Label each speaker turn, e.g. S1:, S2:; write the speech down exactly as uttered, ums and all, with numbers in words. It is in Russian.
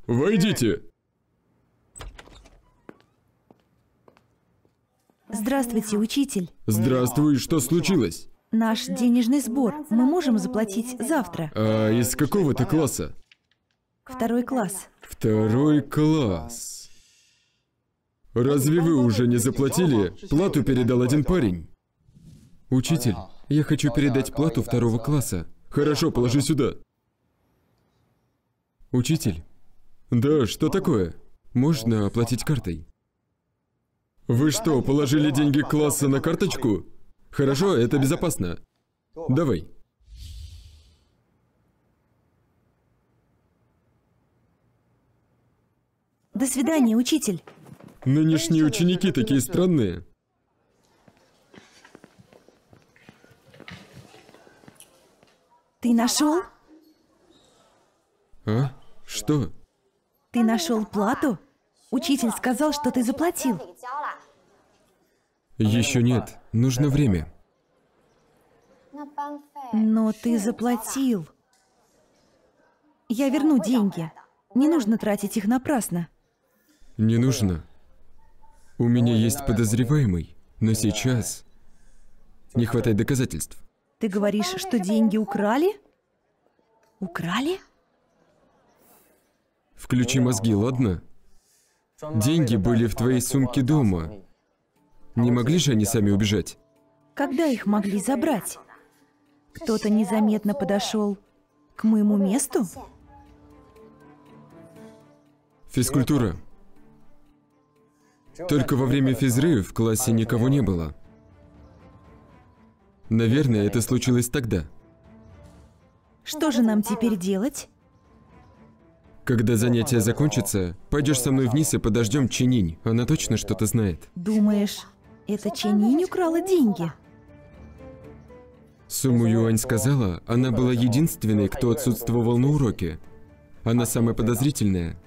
S1: Войдите!
S2: Здравствуйте, учитель.
S1: Здравствуй, что случилось?
S2: Наш денежный сбор мы можем заплатить завтра.
S1: А из какого ты класса?
S2: Второй класс.
S1: Второй класс. Разве вы уже не заплатили? Плату передал один парень. Учитель, я хочу передать плату второго класса. Хорошо, положи сюда. Учитель? Да, что такое? Можно оплатить картой. Вы что, положили деньги класса на карточку? Хорошо, это безопасно. Давай.
S2: До свидания, учитель.
S1: Нынешние ученики такие странные.
S2: Ты нашел?
S1: А? Что?
S2: Ты нашел плату? Учитель сказал, что ты заплатил.
S1: Еще нет. Нужно время.
S2: Но ты заплатил. Я верну деньги. Не нужно тратить их напрасно.
S1: Не нужно. У меня есть подозреваемый, но сейчас не хватает доказательств.
S2: Ты говоришь, что деньги украли? Украли?
S1: Включи мозги, ладно? Деньги были в твоей сумке дома. Не могли же они сами убежать?
S2: Когда их могли забрать? Кто-то незаметно подошел к моему месту?
S1: Физкультура. Только во время физры в классе никого не было. Наверное, это случилось тогда.
S2: Что же нам теперь делать?
S1: Когда занятие закончится, пойдешь со мной вниз и подождем Чининь. Она точно что-то знает.
S2: Думаешь, это Чининь украла деньги?
S1: Суму Юань сказала, она была единственной, кто отсутствовал на уроке. Она самая подозрительная.